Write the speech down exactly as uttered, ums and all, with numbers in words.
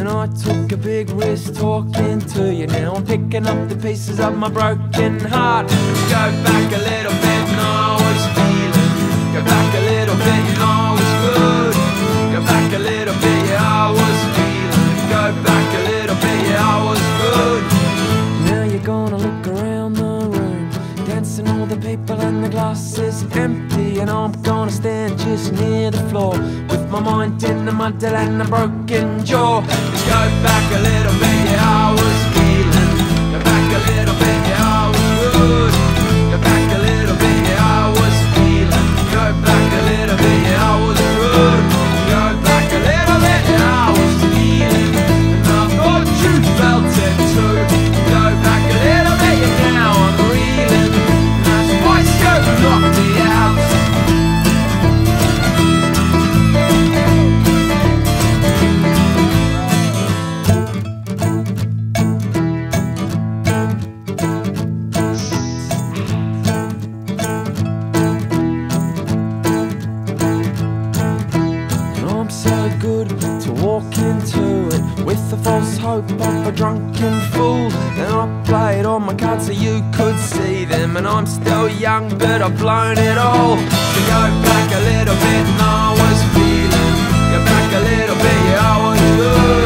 And I took a big risk talking to you. Now I'm picking up the pieces of my broken heart. Go back a little bit and I was feeling. Go back a little bit and I was good. Go back a little bit, yeah, I was feeling. Go back a little bit, yeah, I was good. Now you're gonna look around the room, dancing all the people and the glass is empty. And I'm gonna stand just near the floor with my mind in the muddle and a broken jaw. Just go back a little bit, yeah, I was feeling. Go back a little bit, yeah, I was good. Go back a little bit, yeah, I was feeling. Go back a little bit, yeah, I was good. Go back a little bit, yeah, I was feeling. And I thought you felt it too. Go back a little bit, yeah, now I'm reeling. That's why you knocked me out. Good to walk into it with the false hope of a drunken fool. And I played all my cards so you could see them. And I'm still young but I've blown it all. So go back a little bit and I was feeling. Go back a little bit, yeah, I was good.